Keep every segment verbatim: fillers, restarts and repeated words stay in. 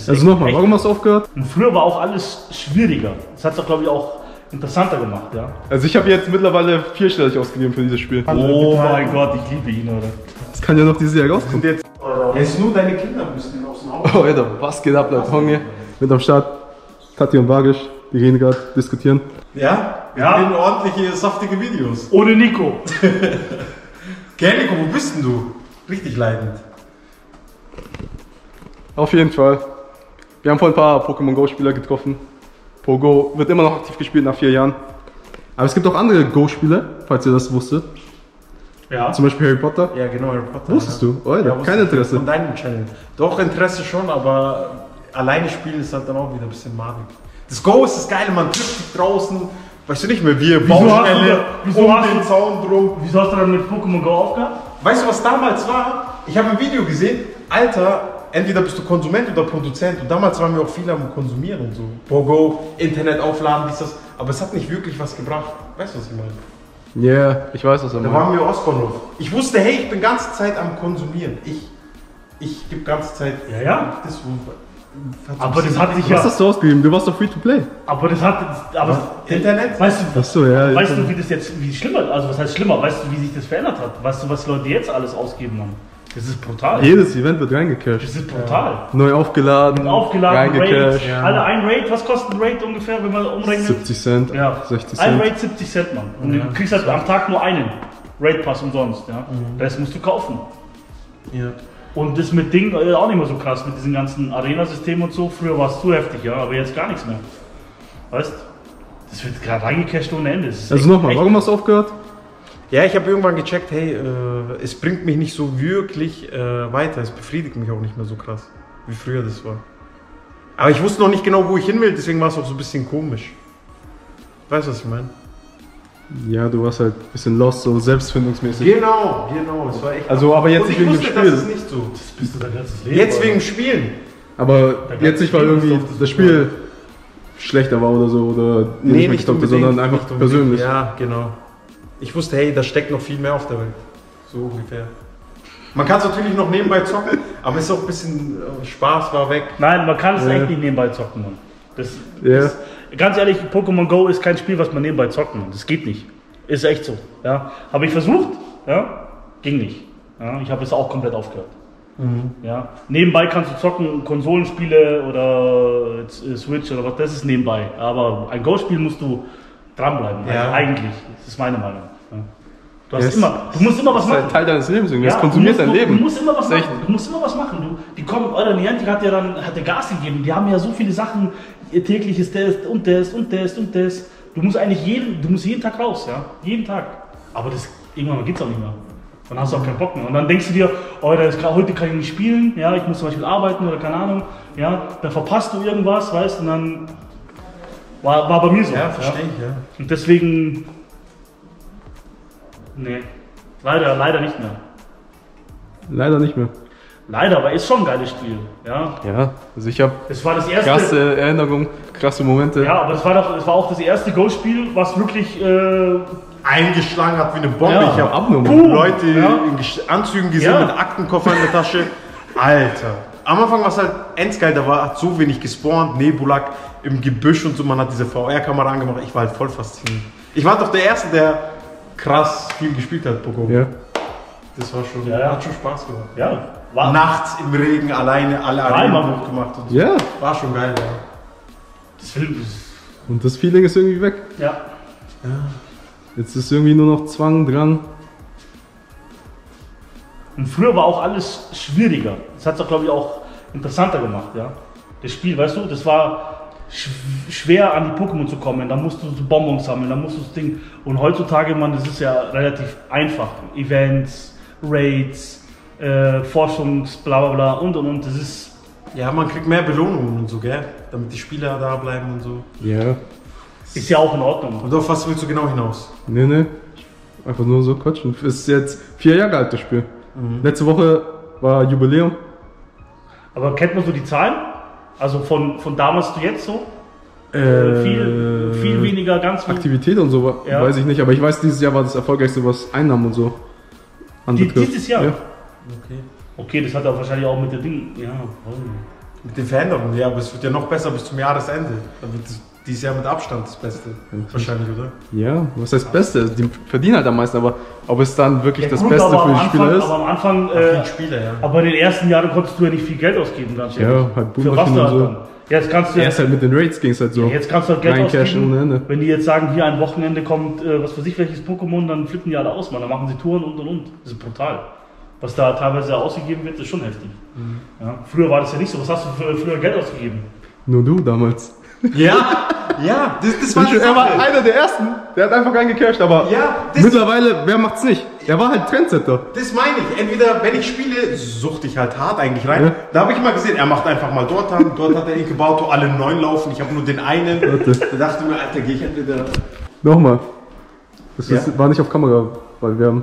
ist also nochmal, warum hast du aufgehört? Und früher war auch alles schwieriger. Das hat es doch, glaube ich, auch interessanter gemacht, ja. Also ich habe jetzt mittlerweile vierstellig ausgegeben für dieses Spiel. Oh mein Gott, ich liebe ihn, oder? Das kann ja noch dieses Jahr rauskommen. Jetzt, jetzt nur deine Kinder müssen aus dem Haus. Oh, Alter, was geht ab, Leute? Honge mit am Start. Tati und Bagisch, die reden gerade, diskutieren. Ja? Wir Ja. drehen ordentliche, saftige Videos. Ohne Nico. Gell, Nico, wo bist denn du? Richtig leidend. Auf jeden Fall. Wir haben vor ein paar Pokémon Go Spieler getroffen. Pogo wird immer noch aktiv gespielt nach vier Jahren. Aber es gibt auch andere Go Spiele, falls ihr das wusstet. Ja. Zum Beispiel Harry Potter. Ja, genau, Harry Potter. Wusstest ja. du? Oh, Alter, Ja, wusste kein ich. Interesse. Von deinem Channel. Doch, Interesse schon, aber alleine spielen ist halt dann auch wieder ein bisschen madig. Das Go ist das Geile, man trifft sich draußen, weißt du nicht mehr, wir Wieso hast du Baustelle, da- wieso um hast den du- Zaun drum. Wieso hast du dann mit Pokémon Go aufgehört? Weißt du, was damals war? Ich habe ein Video gesehen, Alter, entweder bist du Konsument oder Produzent. Und damals waren wir auch viele am Konsumieren und so. Pogo, Internet aufladen, dies, das. Aber es hat nicht wirklich was gebracht. Weißt du, was ich meine? Ja, yeah, ich weiß, was er Da meint. waren wir Ostbahnhof. Ich wusste, hey, ich bin ganze Zeit am Konsumieren. Ich, ich gebe ganze Zeit. Ja, ja. Das, Aber das hat sich Was ja. hast du ausgegeben? Du warst doch free to play. Aber das hat. Aber Internet? Weißt du, Achso, ja. weißt ich- du, wie das jetzt, wie schlimmer, also was heißt schlimmer, weißt du, wie sich das verändert hat? Weißt du, was Leute jetzt alles ausgeben haben? Das ist brutal. Jedes Event wird reingecashed. Das ist brutal. Neu aufgeladen, Aufgeladen, Raid, reingecashed. alle ein Raid, was kostet ein Raid ungefähr, wenn man umrechnet? siebzig Cent, Ja, sechzig ein Cent. Raid siebzig Cent, Mann. Und du kriegst halt am Tag nur einen Raid-Pass umsonst, ja. Das musst du kaufen. Ja. Und das mit Ding äh, auch nicht mehr so krass, mit diesem ganzen Arena-System und so. Früher war es zu heftig, ja, aber jetzt gar nichts mehr. Weißt du? Das wird gerade reingecasht ohne Ende. Das ist Also echt- nochmal, echt- warum hast du aufgehört? Ja, ich habe irgendwann gecheckt, hey, äh, es bringt mich nicht so wirklich äh, weiter. Es befriedigt mich auch nicht mehr so krass, wie früher das war. Aber ich wusste noch nicht genau, wo ich hin will, deswegen war es auch so ein bisschen komisch. Weißt du, was ich meine? Ja, du warst halt ein bisschen lost, so selbstfindungsmäßig. Genau, genau. Es war echt. Also, aber jetzt Und nicht ich wegen dem wusste, Spiel. Das ist nicht so. Das bist du dein ganzes Leben. Jetzt Alter. wegen Spielen. Aber Da jetzt nicht, weil gab's irgendwie Spiele, das Spiel schlechter war oder so, oder dir nicht mehr getaugt hat, sondern einfach nicht unbedingt. persönlich. Ja, genau. Ich wusste, hey, da steckt noch viel mehr auf der Welt. So ungefähr. Man kann es natürlich noch nebenbei zocken, aber es ist auch ein bisschen äh, Spaß war weg. Nein, man kann es Ja. echt nicht nebenbei zocken, Mann. Das, Ja. das, ganz ehrlich, Pokémon Go ist kein Spiel, was man nebenbei zocken kann. Das geht nicht. Ist echt so. Ja. Habe ich versucht, ja, ging nicht. Ja. Ich habe es auch komplett aufgehört. Ja. Nebenbei kannst du zocken, Konsolenspiele oder äh, Switch oder was, das ist nebenbei. Aber ein Go-Spiel musst du dranbleiben, Ja. eigentlich. Das ist meine Meinung. Ja. Du, hast Yes. immer, du musst immer was Das ist halt machen. Teil deines Lebens, irgendwie. das Ja, konsumiert du musst, dein Leben. Du, du musst immer was Das ist echt- machen. Du musst immer was machen. Du, die kommen, oder Niantic hat ja dann hat der Gas gegeben. Die haben ja so viele Sachen, ihr tägliches Test und Test und Test und Test. Du musst eigentlich jeden, du musst jeden Tag raus, ja, jeden Tag. Aber das irgendwann geht's auch nicht mehr. Dann hast du auch keinen Bock mehr. Und dann denkst du dir, oh, das kann, heute kann ich nicht spielen, ja, ich muss zum Beispiel arbeiten oder keine Ahnung, ja, dann verpasst du irgendwas, weißt, und dann war, war bei mir so. Ja, verstehe ich, ja. Und deswegen, nee, leider, leider nicht mehr. Leider nicht mehr. Leider, aber ist schon ein geiles Spiel. Ja, Ja, also ich habe es war das erste. krasse Erinnerungen, krasse Momente. Ja, aber es war doch, es war auch das erste Go-Spiel, was wirklich. Äh, Eingeschlagen hat wie eine Bombe. Ja, ich habe abnormal. Leute Ja. in Gesch- Anzügen gesehen Ja. mit Aktenkoffer in der Tasche. Alter. Am Anfang war es halt endgeil, da war hat so wenig gespawnt, Nebulak im Gebüsch und so, man hat diese V R-Kamera angemacht. Ich war halt voll fasziniert. Ich war doch der Erste, der krass viel gespielt hat, Pokémon. Ja. Das war schon, Ja, ja. hat schon Spaß gemacht. ja, war. Nachts im Regen alleine alle Nein, Arenen Mann. hochgemacht und so. Ja, War schon geil, ja. Das Film. und das Feeling ist irgendwie weg. Ja. Jetzt ist irgendwie nur noch Zwang, Drang. Und früher war auch alles schwieriger. Das hat es auch, glaube ich, auch interessanter gemacht, ja. Das Spiel, weißt du, das war sch schwer an die Pokémon zu kommen. Da musst du so Bonbons sammeln, da musst du das Ding. Und heutzutage, man, das ist ja relativ einfach. Events, Raids, äh, Forschungs, bla bla bla und und und. Das ist. Ja, man kriegt mehr Belohnungen und so, gell? Damit die Spieler da bleiben und so. Ja. Ist ja auch in Ordnung. Und auf was willst du genau hinaus? Nee, nee. Einfach nur so quatschen. Es ist jetzt vier Jahre alt, das Spiel. Letzte Woche war Jubiläum. Aber kennt man so die Zahlen? Also von, von damals zu jetzt so? Äh, viel, viel weniger, ganz viel. Aktivität und so, Ja. weiß ich nicht. Aber ich weiß, dieses Jahr war das erfolgreichste, was Einnahmen und so Die, anbetrifft. dieses Jahr? Ja. Okay. Okay, das hat auch wahrscheinlich auch mit der Ding. Ja, Mit den Veränderungen, ja, aber es wird ja noch besser bis zum Jahresende. Da wird es dieses Jahr mit Abstand das Beste. Wahrscheinlich, oder? Ja, was heißt Beste? Die verdienen halt am meisten, aber ob es dann wirklich Ja, das gut, Beste aber für am die Spieler Anfang, ist? aber am Anfang, Für äh, die Spieler, ja. aber in den ersten Jahren konntest du ja nicht viel Geld ausgeben, ganz Ja, ehrlich. halt Für was Boommaschinen du und halt so. dann? Jetzt kannst du Erst halt mit den Raids ging es halt so. Ja, jetzt kannst du halt Geld Reincashen ohne ausgeben. Ende. Wenn die jetzt sagen, hier ein Wochenende kommt, äh, was weiß ich, welches Pokémon, dann flippen die alle aus, man. Dann machen sie Touren und und und. Das ist brutal. Was da teilweise ausgegeben wird, ist schon heftig. Mhm. Ja, früher war das ja nicht so. Was hast du für, früher Geld ausgegeben? Nur du damals. Ja, ja, das, das war die Er war Sache. einer der ersten, der hat einfach reingecasht, aber Ja, das- mittlerweile, wer macht's nicht? Er war halt Trendsetter. Das meine ich. Entweder, wenn ich spiele, suchte ich halt hart eigentlich rein. Ja. Da habe ich mal gesehen, er macht einfach mal dort an. Dort hat der Inkubator alle neun laufen. Ich habe nur den einen. Warte. Da dachte ich mir, Alter, gehe ich entweder. Nochmal. Das Ja. ist, war nicht auf Kamera, weil wir haben.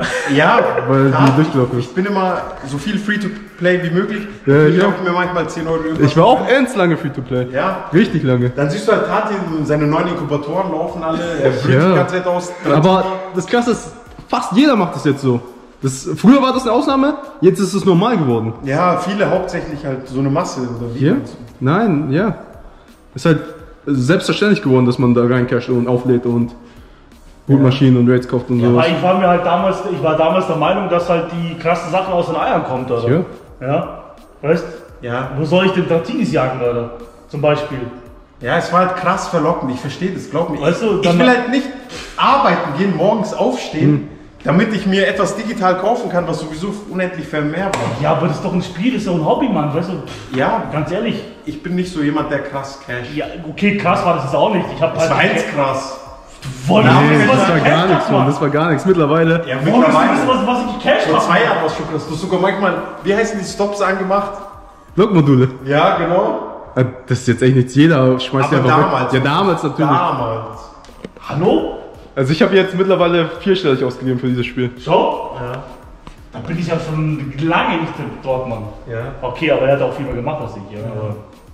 Ja, Weil die hart. durchgelaufen ist. Ich bin immer so viel Free-to-Play wie möglich. Ja, ich ja. kaufe mir manchmal zehn Euro irgendwas. Ich war auch ernst lange Free-to-Play. Ja. Richtig lange. Dann siehst du halt, Tati, seine neuen Inkubatoren laufen alle. Er brüllt Ja. die ganze Zeit aus. Aber das Krasse ist, fast jeder macht das jetzt so. Das, früher war das eine Ausnahme, jetzt ist es normal geworden. Ja, viele hauptsächlich halt so eine Masse oder wie. Ja? Nein, ja. Ist halt selbstverständlich geworden, dass man da reincasht und auflädt und Bootmaschinen und Raids kauft und Ja, sowas. aber ich war mir halt damals, ich war damals der Meinung, dass halt die krassen Sachen aus den Eiern kommt, oder? Ja. Ja. Weißt? Ja. Wo soll ich denn Dratinis jagen, oder? Zum Beispiel. Ja, es war halt krass verlockend. Ich verstehe das, glaub mir. Weißt du, ich dann- will halt nicht arbeiten gehen, morgens aufstehen, damit ich mir etwas digital kaufen kann, was sowieso unendlich vermehrt war. Ja, aber das ist doch ein Spiel, das ist doch ein Hobby, Mann, weißt du? Pff, Ja, ganz ehrlich. ich bin nicht so jemand, der krass casht. Ja, okay, krass war das jetzt auch nicht. Ich hab Das halt. war jetzt krass. Wollen Nee, wir Nee, wissen, was das ich war gar gecasht nichts, hab, Mann. Das war gar nichts. Mittlerweile. Ja, Wollen wir wissen, mittlerweile. was, was ich gecasht Vor habe? zwei Jahren was schon krass. Du hast sogar manchmal, wie heißen die Stops angemacht? Blockmodule. Ja, genau. Äh, Das ist jetzt echt nichts. Jeder schmeißt die Aber einfach damals. weg. Ja, damals natürlich. Damals. Hallo? Also ich habe jetzt mittlerweile vierstellig ausgegeben für dieses Spiel. Schau. Ja. Da bin ich ja schon lange nicht dort, Mann. Ja. Okay, aber er hat auch viel mehr gemacht als ich. Ja. Aber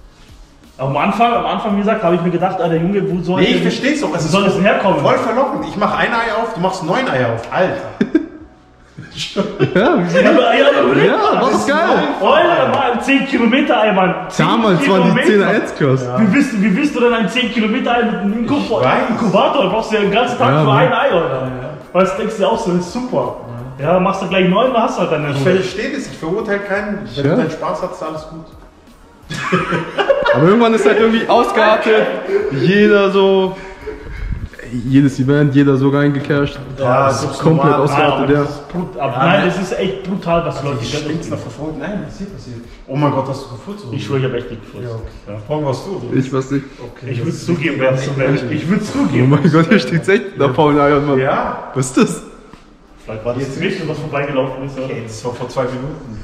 am Anfang, am Anfang, wie gesagt, habe ich mir gedacht, Alter Junge, wo soll Nee, ich denn- verstehe es auch. Es Wo ist soll das denn herkommen? voll verlockend. Ich mache ein Ei auf, du machst neun Eier auf. Alter. Ja, wie Ja, aber, ja, aber überleg ja, mal. war doch geil. Alter, mal ein zehn Kilometer Ei, Mann. zehn Damals waren die Kilometer. zehner Ads krass. Wie willst, wie willst du denn ein zehn Kilometer Ei mit einem Inkub- weiß. Inkubator? Da brauchst du ja den ganzen Tag Ja, für Mann. ein Ei, oder? Was denkst du auch so? Das ist super. Ja, machst du gleich neun, dann hast du halt deine Ich Ruhe. verstehe das, ich verurteile keinen. Wenn Ja. du deinen Spaß hast, ist alles gut. Aber irgendwann ist halt irgendwie ausgeartet. Jeder so. Jedes Event, jeder so reingecasht. Ja, das das ist ist komplett normal. Nein, aber ausgeartet, ja. das ist brut- aber Ja, nein, nein. das ist echt brutal, was Leute Die Geld Stinks noch ausgeben. verfolgt. Nein, was ist hier passiert? Oh mein Gott, hast du gefurzt? Ich schwöre, ich habe echt nicht gefurzt. Ja, okay. Ja. Warum warst du? oder? Ich weiß nicht. Okay, Ich das würde ist es zugeben, wenn es so wichtig. wäre. Ich würde es Oh zugeben. mein Gott, hier steht echt der Paul Eiern, Mann. Ja, Was ist das? Vielleicht war das Jetzt das Mädchen, was vorbeigelaufen ist. Oder? okay, das war vor zwei Minuten.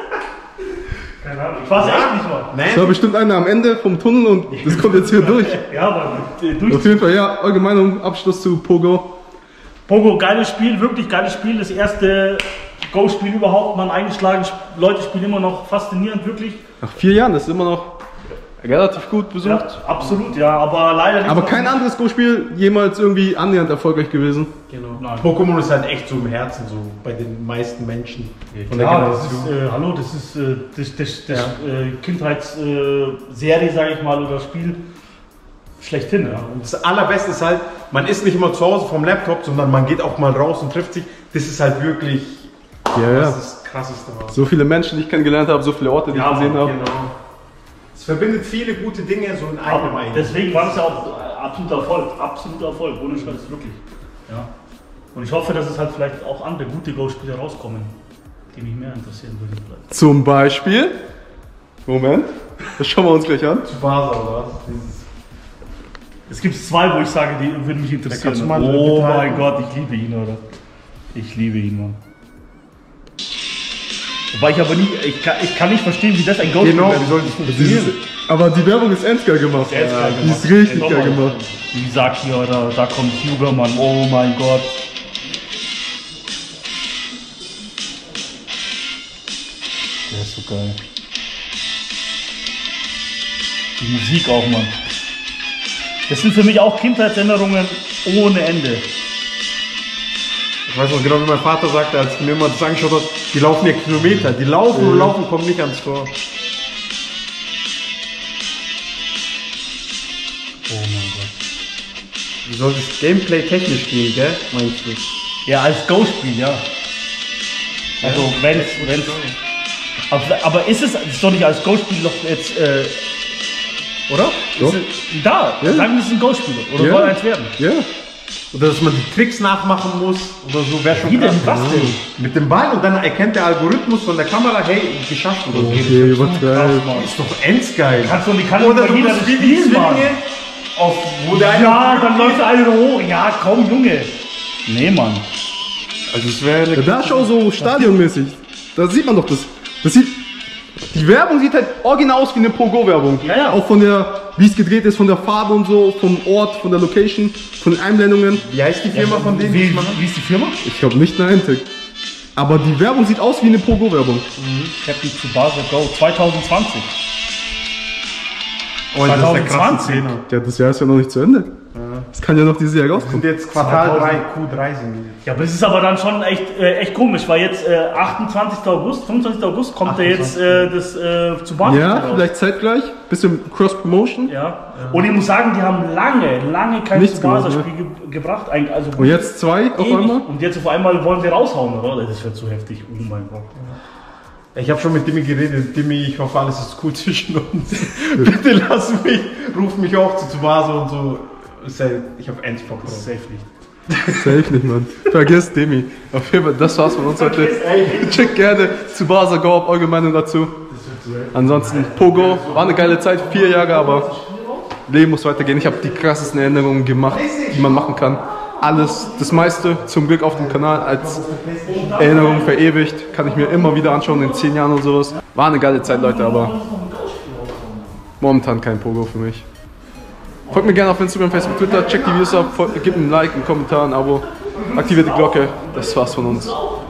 Keine Ahnung. Ich weiß echt nicht mal. Das war Nein, bestimmt einer am Ende vom Tunnel und das kommt jetzt hier durch. Ja, aber äh, durch. Auf jeden Fall, ja, eure Meinung, Abschluss zu Pogo. Pogo, geiles Spiel, wirklich geiles Spiel. Das erste Go-Spiel überhaupt, man eingeschlagen. Leute spielen immer noch faszinierend, wirklich. Nach vier Jahren, das ist immer noch relativ gut besucht. Ja, absolut, ja, aber leider nicht. Aber so- kein anderes Go-Spiel jemals irgendwie annähernd erfolgreich gewesen. genau. Nein. Pokémon ist halt echt so im Herzen, so bei den meisten Menschen. Von der Ja, das ist, Generation. äh, hallo, das ist äh, das, das, das äh, Kindheitsserie, äh, sage ich mal, oder Spiel schlechthin. Ja. Und das Allerbeste ist halt, man ist nicht immer zu Hause vom Laptop, sondern man geht auch mal raus und trifft sich. Das ist halt wirklich Ja, ja. das, ist das Krasseste. Was. So viele Menschen, die ich kennengelernt habe, so viele Orte, die ich gesehen habe. Genau. Es verbindet viele gute Dinge so in einem Aber eigentlich. deswegen war es ja auch äh, absoluter Erfolg, absoluter Erfolg, ohne Scheiß, wirklich. Ja. Und ich hoffe, dass es halt vielleicht auch andere gute Go-Spiele rauskommen, die mich mehr interessieren würden. Vielleicht. Zum Beispiel. Moment, das schauen wir uns gleich an. Tsubasa oder was? Dieses Es gibt zwei, wo ich sage, die würden mich interessieren. kannst du mal Oh bitte mein halten. Gott, ich liebe ihn, oder? Ich liebe ihn, Mann. Wobei ich aber nie, ich kann, ich kann nicht verstehen, wie das ein Go-Spiel Genau, werden wie soll. soll das Das funktionieren? ist, aber die Werbung ist ernst geil gemacht. Der ist geil Die gemacht. ist richtig Ey, geil nochmal. gemacht. Wie sagt hier, oder, da kommt Hugo, Mann, oh mein Gott. Der ist so geil. Die Musik auch, Mann. Das sind für mich auch Kindheitserinnerungen ohne Ende. Ich weiß noch genau, wie mein Vater sagte, als ich mir immer das angeschaut hat, die laufen ja Kilometer. Die laufen und laufen, kommen nicht ans Tor. Oh mein Gott. Wie soll das Gameplay technisch gehen, gell? Meinst du? Ja, als Go-Spiel, ja. Also, ja, wenn es. Aber, aber ist es ist doch nicht als Go-Spiel noch jetzt. Äh, oder? Doch. Ist es, da, Ja. sagen wir, es ist ein Go-Spiel. Oder Ja. soll eins werden? Ja. Oder dass man die Tricks nachmachen muss oder so, wäre schon Wie denn? krass. Was denn? Mit dem Ball und dann erkennt der Algorithmus von der Kamera, hey, geschafft oder so. Okay, übertreibt. Ist doch endsgeil. Kannst du nicht kann Oder nicht du jeder musst das wie die Spiel machen. Zwillinge, auf, wo der eine Ja, auf- dann läuft der eine hoch. Ja, komm, Junge. Nee, Mann. Also es wäre eine Ja, da ist auch so stadionmäßig. Da sieht man doch das. Das sieht. Die Werbung sieht halt original aus wie eine Pogo-Werbung. Ja, ja. Auch von der, wie es gedreht ist, von der Farbe und so, vom Ort, von der Location, von den Einblendungen. Wie heißt die Firma von denen, die Wie, es machen? wie ist die Firma? Ich glaube nicht Niantic. Aber die Werbung sieht aus wie eine Pogo-Werbung. Captain Tsubasa Go zwanzig zwanzig. Oh, das ist der krasse zwanzig. Zehner. Ja, das Jahr ist ja noch nicht zu Ende. Das kann ja noch dieses Jahr Und rauskommen. jetzt Quartal drei, Q drei sind die. Ja, aber es ist aber dann schon echt, äh, echt komisch, weil jetzt äh, achtundzwanzigster August, fünfundzwanzigster August kommt ja jetzt äh, das äh, Tsubasa Ja, raus. vielleicht zeitgleich. Bisschen Cross-Promotion. Ja. Und ich muss sagen, die haben lange, lange kein Nichts Tsubasa-Spiel gemacht, ge gebracht. Eigentlich, also Und jetzt zwei auf ewig. einmal. Und jetzt auf einmal wollen sie raushauen, oder? Das wird zu heftig. Oh mein Gott. Ich habe schon mit Dimmi geredet. Dimmi, ich hoffe, alles ist cool zwischen uns. Bitte lass mich, ruf mich auch zu Tsubasa und so. Ich habe ernst Bock drauf. Safe nicht. Safe nicht, Mann. Vergiss Demi. Auf jeden Fall, das war's von uns heute. Checkt gerne Tsubasa Go ab, eure Meinung dazu. Ansonsten, Pogo, war eine geile Zeit, vier Jahre, aber Leben muss weitergehen. Ich habe die krassesten Erinnerungen gemacht, die man machen kann. Alles, das meiste zum Glück auf dem Kanal als Erinnerung verewigt. Kann ich mir immer wieder anschauen in zehn Jahren oder sowas. War eine geile Zeit, Leute, aber momentan kein Pogo für mich. Folgt mir gerne auf Instagram, Facebook, Twitter, checkt die Videos ab, folgt, gebt ein Like, einen Kommentar, ein Abo, aktiviert die Glocke. Das war's von uns.